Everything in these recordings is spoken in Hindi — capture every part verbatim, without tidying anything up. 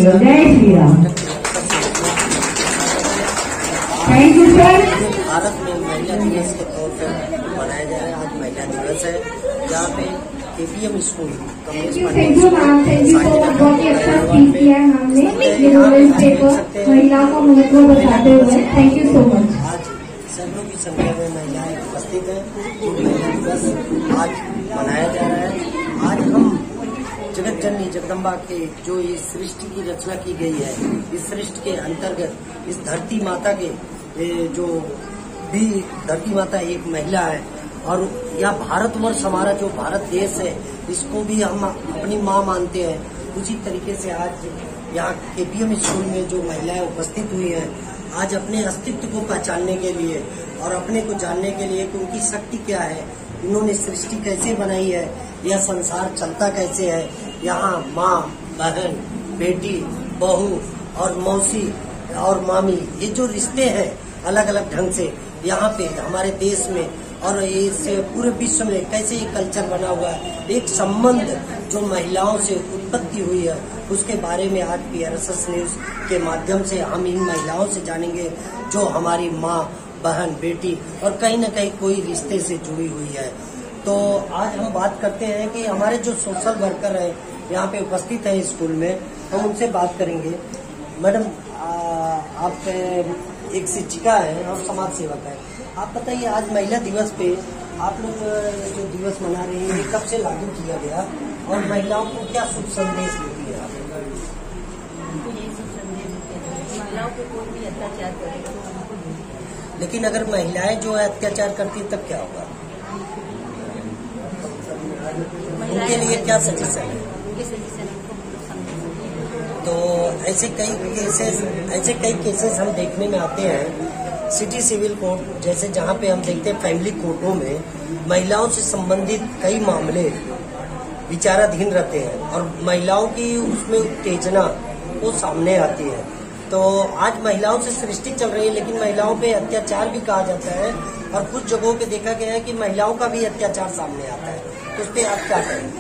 केवल। जय Shri Ram. Thank you sir. Bharat में महिला दिवस के तौर पर मनाया जा रहा है। आज महिला दिवस है, जहाँ पे KPM school Kamlesh thank you ma'am, thank you so much. बहुत ही अच्छा स्पीच किया है हमने ये वुमेन्स डे पर महिलाओं का महत्व बताते हुए। Thank you so much. आज सैकड़ों की संख्या में महिलाएं उपस्थित हैं। महिला दिवस आज मनाया जा रहा है। आज हम जगत जननी जगदम्बा के जो इस सृष्टि की रचना की गई है, इस सृष्टि के अंतर्गत इस धरती माता के जो भी धरती माता एक महिला है, और यह भारतवर्ष हमारा जो भारत देश है, इसको भी हम अपनी माँ मानते हैं। उसी तरीके से आज यहाँ केपीएम स्कूल में जो महिलाएं उपस्थित हुई हैं, आज अपने अस्तित्व को पहचानने के लिए और अपने को जानने के लिए कि उनकी शक्ति क्या है, इन्होंने सृष्टि कैसे बनाई है, यह संसार चलता कैसे है। यहाँ माँ, बहन, बेटी, बहू और मौसी और मामी, ये जो रिश्ते हैं अलग अलग ढंग से यहाँ पे हमारे देश में और इस पूरे विश्व में कैसे ये कल्चर बना हुआ है, एक संबंध जो महिलाओं से उत्पत्ति हुई है, उसके बारे में आज पीआरएसएस न्यूज के माध्यम से हम इन महिलाओं से जानेंगे जो हमारी माँ, बहन, बेटी और कहीं न कहीं कोई रिश्ते से जुड़ी हुई है। तो आज हम बात करते हैं कि हमारे जो सोशल वर्कर है यहाँ पे उपस्थित है स्कूल में, हम उनसे बात करेंगे। मैडम, आप एक शिक्षिका है और समाज सेवक है, आप बताइए आज महिला दिवस पे आप लोग जो दिवस मना रहे हैं, ये कब से लागू किया गया और महिलाओं को क्या शुभ संदेश देती है? उनको यही शुभ संदेश देते हैं, महिलाओं को कोई भी अत्याचार करेगा तो उनको भी। लेकिन अगर महिलाएं जो है अत्याचार करती है तब क्या होगा? उनके लिए क्या सजेशन है? उनके सजेशन उनको समझ। तो ऐसे कई केसेस ऐसे कई केसेस हम देखने में आते हैं सिटी सिविल कोर्ट जैसे, जहाँ पे हम देखते हैं फैमिली कोर्टों में महिलाओं से संबंधित कई मामले विचाराधीन रहते हैं और महिलाओं की उसमें उत्तेजना वो सामने आती है। तो आज महिलाओं से सृष्टि चल रही है, लेकिन महिलाओं पे अत्याचार भी कहा जाता है और कुछ जगहों पे देखा गया है कि महिलाओं का भी अत्याचार सामने आता है। तो उस पर आप क्या करेंगे?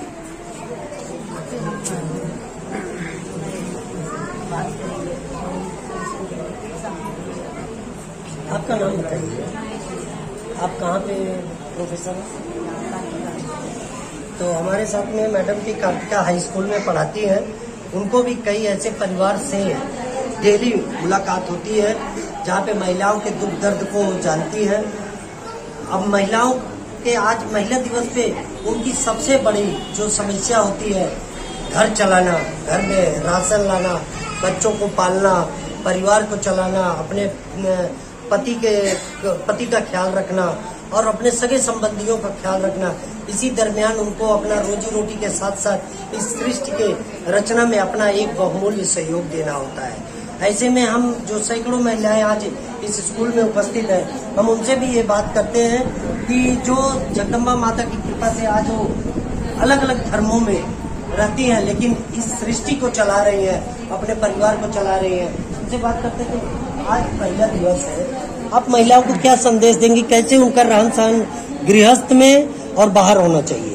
आपका नाम बताइए, आप कहाँ पे प्रोफेसर हैं? तो हमारे साथ में मैडम की कार्तिका हाई स्कूल में पढ़ाती हैं, उनको भी कई ऐसे परिवार से डेली मुलाकात होती है जहाँ पे महिलाओं के दुख दर्द को जानती है। अब महिलाओं के आज महिला दिवस पे उनकी सबसे बड़ी जो समस्या होती है, घर चलाना, घर में राशन लाना, बच्चों को पालना, परिवार को चलाना, अपने पति के पति का ख्याल रखना और अपने सगे संबंधियों का ख्याल रखना। इसी दरमियान उनको अपना रोजी रोटी के साथ साथ इस सृष्टि के रचना में अपना एक बहुमूल्य सहयोग देना होता है। ऐसे में हम जो सैकड़ों महिलाएं आज इस स्कूल में उपस्थित है, हम उनसे भी ये बात करते हैं कि जो जगदम्बा माता की कृपा से आज वो अलग अलग धर्मों में रहती हैं, लेकिन इस सृष्टि को चला रही है, अपने परिवार को चला रही है। उनसे बात करते हैं कि आज महिला दिवस है, आप महिलाओं को क्या संदेश देंगी, कैसे उनका रहन सहन गृहस्थ में और बाहर होना चाहिए?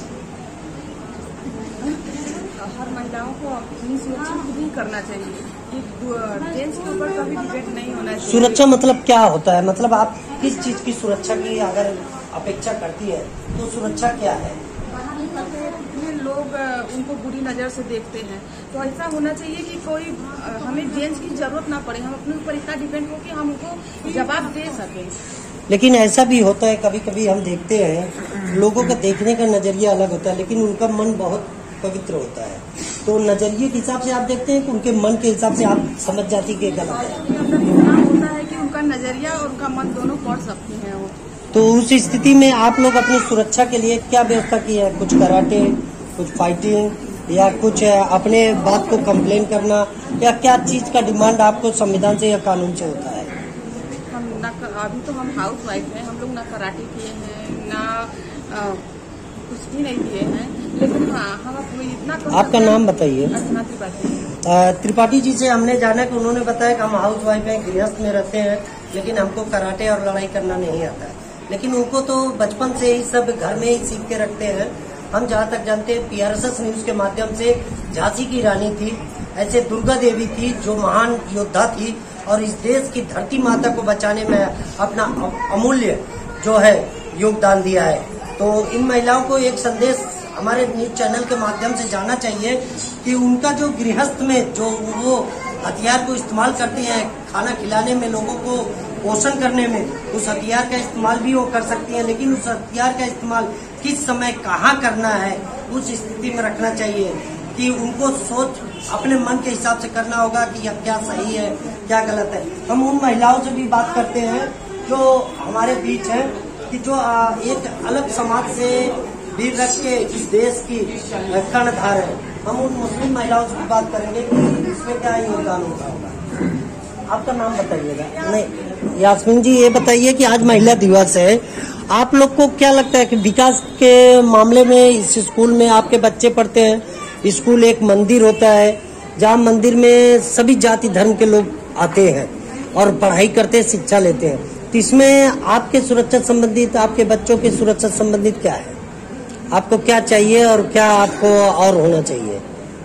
हर महिलाओं को अपनी सुरक्षा खुद ही करना चाहिए, जेंट्स के ऊपर कभी डिपेंड नहीं होना चाहिए। सुरक्षा मतलब क्या होता है? मतलब आप किस चीज की सुरक्षा की अगर अपेक्षा करती है तो सुरक्षा क्या है? बाहर निकलते हैं कितने लोग उनको बुरी नजर से देखते हैं, तो ऐसा होना चाहिए कि कोई हमें जेंट्स की जरूरत ना पड़े, हम अपने ऊपर इतना डिपेंड हो कि हम उनको जवाब दे सकें। लेकिन ऐसा भी होता है, कभी कभी हम देखते हैं लोगों का देखने का नजरिया अलग होता है, लेकिन उनका मन बहुत पवित्र होता है। तो नजरिए के हिसाब से आप देखते हैं कि उनके मन के हिसाब से आप समझ जाती कि गलत है। होता है कि उनका नजरिया और उनका मन दोनों पढ़ सकते हैं वो। तो उस स्थिति में आप लोग अपनी सुरक्षा के लिए क्या व्यवस्था की है? कुछ कराटे, कुछ फाइटिंग या कुछ अपने बात को कंप्लेन करना, या क्या चीज का डिमांड आपको संविधान से या कानून से होता है? हम ना अभी तो हम हाउस वाइफ हैं, हम लोग ना कराटे किए हैं ना आ, कुछ भी नहीं किए हैं, लेकिन हाँ हम इतना। आपका नाम बताइए। त्रिपाठी। त्रिपाठी जी से हमने जाना कि उन्होंने बताया कि हम हाउस वाइफ हैं, गृहस्थ में रहते हैं, लेकिन हमको कराटे और लड़ाई करना नहीं आता है। लेकिन उनको तो बचपन से ही सब घर में ही सीख के रखते हैं। हम जहाँ तक जानते हैं पीआरएसएस न्यूज के माध्यम से झांसी की रानी थी ऐसे दुर्गा देवी थी जो महान योद्धा थी और इस देश की धरती माता को बचाने में अपना अमूल्य जो है योगदान दिया है। तो इन महिलाओं को एक संदेश हमारे न्यूज चैनल के माध्यम से जाना चाहिए कि उनका जो गृहस्थ में जो वो हथियार को इस्तेमाल करते हैं खाना खिलाने में, लोगों को पोषण करने में, उस हथियार का इस्तेमाल भी वो कर सकती हैं, लेकिन उस हथियार का इस्तेमाल किस समय कहाँ करना है उस स्थिति में रखना चाहिए कि उनको सोच अपने मन के हिसाब से करना होगा कि यह क्या सही है क्या गलत है। हम उन महिलाओं से भी बात करते हैं जो हमारे बीच है कि जो एक अलग समाज से भी रख के इस देश की कर्णधार है। हम उन मुस्लिम महिलाओं से भी बात करेंगे कि इसमें क्या योगदान होता होगा। आपका नाम बताइएगा। नहीं, यास्मीन जी ये बताइए कि आज महिला दिवस है, आप लोग को क्या लगता है कि विकास के मामले में इस स्कूल में आपके बच्चे पढ़ते हैं, स्कूल एक मंदिर होता है जहाँ मंदिर में सभी जाति धर्म के लोग आते हैं और पढ़ाई करते हैं, शिक्षा लेते हैं, तो इसमें आपके सुरक्षा संबंधित, आपके बच्चों के सुरक्षा संबंधित क्या है? आपको क्या चाहिए और क्या आपको और होना चाहिए?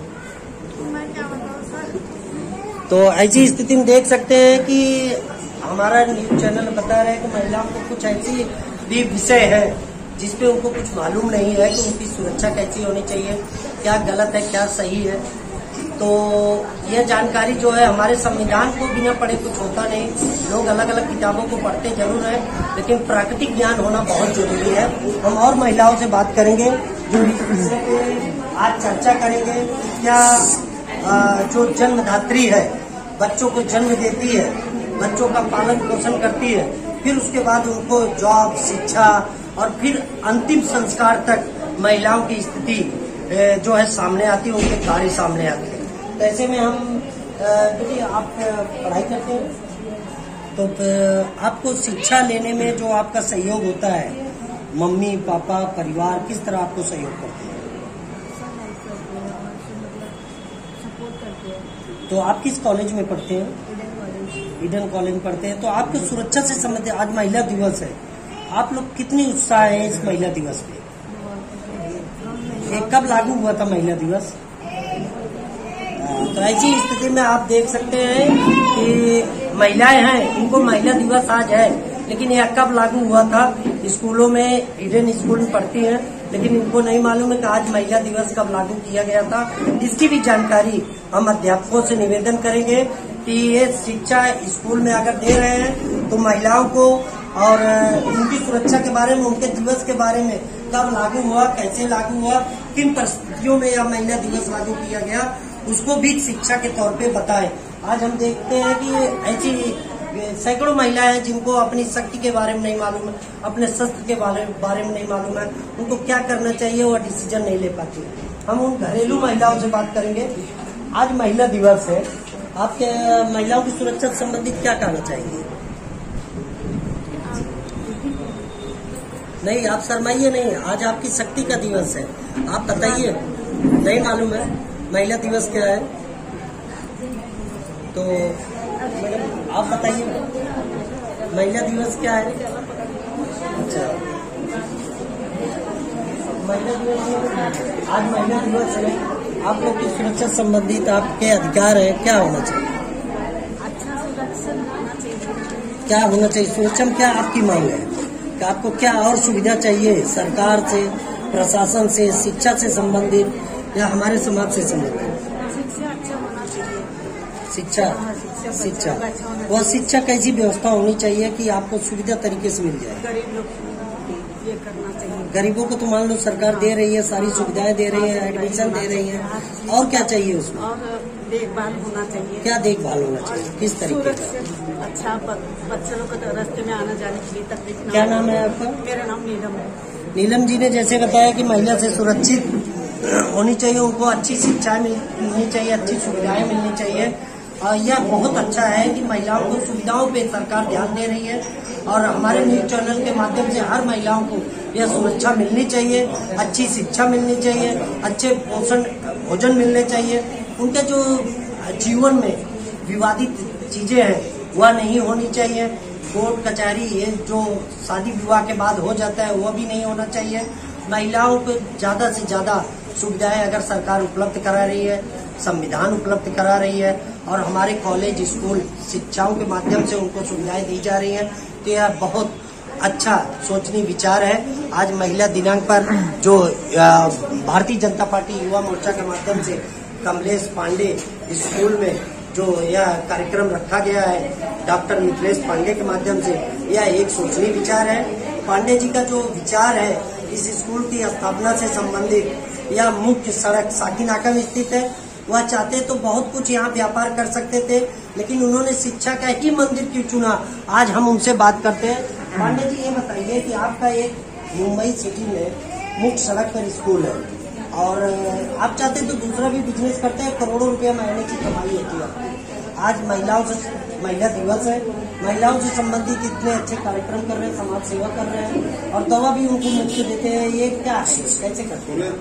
तो ऐसी स्थिति में देख सकते हैं कि हमारा न्यूज चैनल बता रहे हैं कि महिलाओं को कुछ ऐसी भी विषय है जिसपे उनको कुछ मालूम नहीं है कि उनकी सुरक्षा कैसी होनी चाहिए, क्या गलत है क्या सही है। तो यह जानकारी जो है हमारे संविधान को बिना पढ़े कुछ होता नहीं। लोग अलग अलग किताबों को पढ़ते जरूर है, लेकिन प्राकृतिक ज्ञान होना बहुत जरूरी है। हम और महिलाओं से बात करेंगे जो इस विषय पे आज चर्चा करेंगे। क्या जो जन्मदात्री है, बच्चों को जन्म देती है, बच्चों का पालन पोषण करती है, फिर उसके बाद उनको जॉब, शिक्षा और फिर अंतिम संस्कार तक महिलाओं की स्थिति जो है सामने आती है, उनके कार्य सामने आते हैं। तो ऐसे में हम देखिए, आप पढ़ाई करते हैं तो आपको शिक्षा लेने में जो आपका सहयोग होता है, मम्मी पापा परिवार किस तरह आपको सहयोग करते हैं? तो आप किस कॉलेज में पढ़ते हैं? ईडन कॉलेज में पढ़ते हैं। तो आपको सुरक्षा से संबंधित आज महिला दिवस है, आप लोग कितनी उत्साह है इस महिला दिवस पे? ये कब लागू हुआ था महिला दिवस? तो ऐसी स्थिति में आप देख सकते हैं कि महिलाएं हैं, इनको महिला दिवस आज है, लेकिन यह कब लागू हुआ था? स्कूलों में, ईडन स्कूल में पढ़ती हैं, लेकिन इनको नहीं मालूम है कि आज महिला दिवस कब लागू किया गया था। इसकी भी जानकारी हम अध्यापकों से निवेदन करेंगे कि ये शिक्षा स्कूल में अगर दे रहे हैं तो महिलाओं को और उनकी सुरक्षा के बारे में, उनके दिवस के बारे में, कब लागू हुआ, कैसे लागू हुआ, किन परिस्थितियों में यह महिला दिवस लागू किया गया, उसको भी शिक्षा के तौर पे बताएं। आज हम देखते हैं कि ऐसी सैकड़ों महिलाएं हैं जिनको अपनी शक्ति के बारे में नहीं मालूम है, अपने शस्त्र के बारे बारे में नहीं मालूम है, उनको क्या करना चाहिए वो डिसीजन नहीं ले पाती। हम उन घरेलू महिलाओं से बात करेंगे। आज महिला दिवस है, आपके महिलाओं की सुरक्षा से संबंधित क्या कहना चाहिए? नहीं, आप शर्माइए नहीं, आज आपकी शक्ति का दिवस है, आप बताइए। नहीं मालूम है महिला दिवस क्या है? तो आप बताइए महिला दिवस क्या है? अच्छा, महिला दिवस, आज महिला दिवस है, आप लोग की सुरक्षा संबंधित आपके अधिकार है, क्या होना चाहिए? अच्छा सुरक्षा होना चाहिए। क्या होना चाहिए? सुरक्षा में क्या आपकी मांग है कि आपको क्या और सुविधा चाहिए सरकार से, प्रशासन से, शिक्षा से संबंधित या हमारे समाज से संबंधित? शिक्षा अच्छा होना चाहिए। शिक्षा शिक्षा वह शिक्षा कैसी व्यवस्था होनी चाहिए कि आपको सुविधा तरीके से मिल जाए? गरीब लोग ये करना चाहिए। गरीबों को तो मान लो सरकार दे रही है, सारी सुविधाएं दे रही है, एडमिशन दे रही है, और क्या चाहिए उसमें? और देखभाल होना चाहिए। क्या देखभाल होना चाहिए, किस तरीके का? अच्छा, बच्चे लोग को रास्ते में आने जाने के लिए तकलीफ ना। क्या नाम है आपका? मेरा नाम नीलम है। नीलम जी ने जैसे बताया कि महिला से सुरक्षित होनी चाहिए, उनको अच्छी शिक्षा मिलनी चाहिए, अच्छी सुविधाएं मिलनी चाहिए। यह बहुत अच्छा है कि महिलाओं को सुविधाओं पे सरकार ध्यान दे रही है और हमारे न्यूज चैनल के माध्यम से हर महिलाओं को यह सुरक्षा मिलनी चाहिए, अच्छी शिक्षा मिलनी चाहिए, अच्छे पोषण भोजन मिलने चाहिए। उनके जो जीवन में विवादित चीजें हैं वह नहीं होनी चाहिए। कोर्ट कचहरी ये जो शादी विवाह के बाद हो जाता है वह भी नहीं होना चाहिए। महिलाओं को ज्यादा से ज्यादा सुविधाएं अगर सरकार उपलब्ध करा रही है संविधान उपलब्ध करा रही है और हमारे कॉलेज स्कूल शिक्षाओं के माध्यम से उनको सुविधाएं दी जा रही हैं। तो यह बहुत अच्छा सोचनीय विचार है। आज महिला दिनांक पर जो भारतीय जनता पार्टी युवा मोर्चा के माध्यम से कमलेश पांडे स्कूल में जो यह कार्यक्रम रखा गया है डॉक्टर मिथिलेश पांडे के माध्यम से, यह एक सोचनीय विचार है। पांडे जी का जो विचार है इस स्कूल की स्थापना से संबंधित, यह मुख्य सड़क साकीनाका में स्थित है। वह चाहते तो बहुत कुछ यहाँ व्यापार कर सकते थे, लेकिन उन्होंने शिक्षा का ही मंदिर क्यों चुना। आज हम उनसे बात करते हैं। पांडे जी, ये बताइए कि आपका एक मुंबई सिटी में मुख्य सड़क पर स्कूल है और आप चाहते तो दूसरा भी बिजनेस करते हैं, करोड़ों रुपया महीने की कमाई होती है। आज महिलाओं से महिला दिवस है, महिलाओं से संबंधित इतने अच्छे कार्यक्रम कर रहे हैं, समाज सेवा कर रहे हैं और दवा भी उनको मुफ्त देते हैं। ये क्या है, कैसे करते हैं?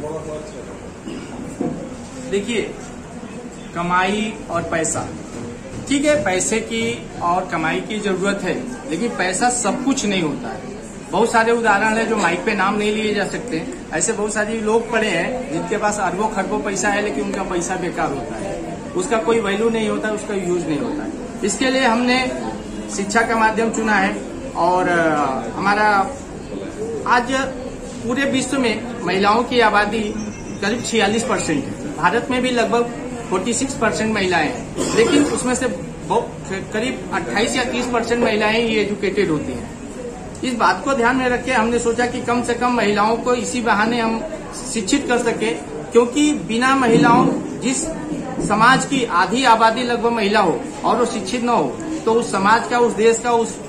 देखिए, कमाई और पैसा, ठीक है, पैसे की और कमाई की जरूरत है, लेकिन पैसा सब कुछ नहीं होता है। बहुत सारे उदाहरण है जो माइक पे नाम नहीं लिए जा सकते। ऐसे बहुत सारे लोग पड़े हैं जिनके पास अरबों खरबों पैसा है, लेकिन उनका पैसा बेकार होता है, उसका कोई वैल्यू नहीं होता, उसका यूज नहीं होता है। इसके लिए हमने शिक्षा का माध्यम चुना है और हमारा आज पूरे विश्व में महिलाओं की आबादी करीब छियालीस परसेंट है। भारत में भी लगभग छियालीस परसेंट महिलाएं हैं, लेकिन उसमें से करीब अट्ठाईस या तीस परसेंट महिलाएं ही एजुकेटेड होती हैं। इस बात को ध्यान में रख के हमने सोचा कि कम से कम महिलाओं को इसी बहाने हम शिक्षित कर सके, क्योंकि बिना महिलाओं, जिस समाज की आधी आबादी लगभग महिला हो और वो शिक्षित न हो, तो उस समाज का, उस देश का, उस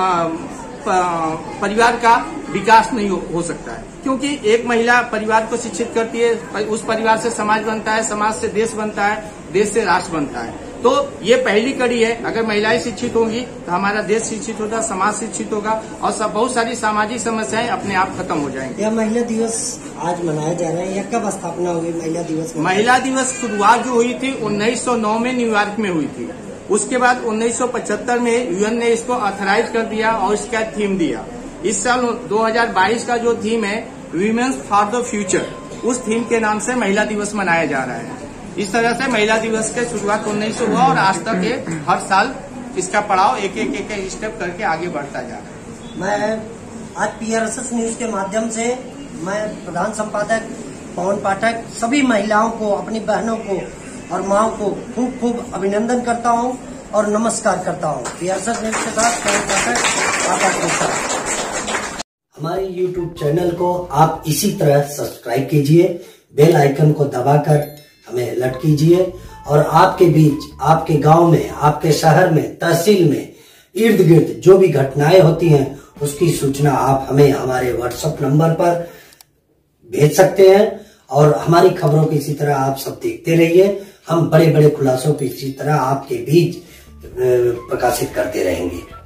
परिवार का विकास नहीं हो, हो सकता है। क्योंकि एक महिला परिवार को शिक्षित करती है, उस परिवार से समाज बनता है, समाज से देश बनता है, देश से राष्ट्र बनता है। तो ये पहली कड़ी है। अगर महिलाएं शिक्षित होंगी तो हमारा देश शिक्षित होगा, समाज शिक्षित होगा और सब बहुत सारी सामाजिक समस्याएं अपने आप खत्म हो जाएंगी। यह महिला दिवस आज मनाया जा रहा है, यह कब स्थापना हुई महिला दिवस? महिला दिवस शुरुआत जो हुई थी उन्नीस सौ नौ में न्यूयॉर्क में हुई थी। उसके बाद उन्नीस सौ पचहत्तर में यूएन ने इसको ऑथराइज कर दिया और इसका थीम दिया। इस साल दो हज़ार बाईस का जो थीम है वीमेन्स फॉर द फ्यूचर, उस थीम के नाम से महिला दिवस मनाया जा रहा है। इस तरह से महिला दिवस के शुरुआत उन्नीस सौ हुआ और आज तक ये हर साल इसका पड़ाव एक एक एक, एक स्टेप करके आगे बढ़ता जा रहा है। मैं आज पीआरएसएस न्यूज के माध्यम से मैं प्रधान संपादक पवन पाठक सभी महिलाओं को, अपनी बहनों को और माओ को खूब खूब अभिनंदन करता हूं और नमस्कार करता हूं। पीआरएसएस न्यूज के साथ पवन पाठक, आकाश। हमारे यूट्यूब चैनल को आप इसी तरह सब्सक्राइब कीजिए, बेल आइकन को दबाकर हमें अलर्ट कीजिए और आपके बीच, आपके गांव में, आपके शहर में, तहसील में, इर्द गिर्द जो भी घटनाएं होती हैं उसकी सूचना आप हमें हमारे व्हाट्सएप नंबर पर भेज सकते हैं और हमारी खबरों को इसी तरह आप सब देखते रहिए। हम बड़े बड़े खुलासों को इसी तरह आपके बीच प्रकाशित करते रहेंगे।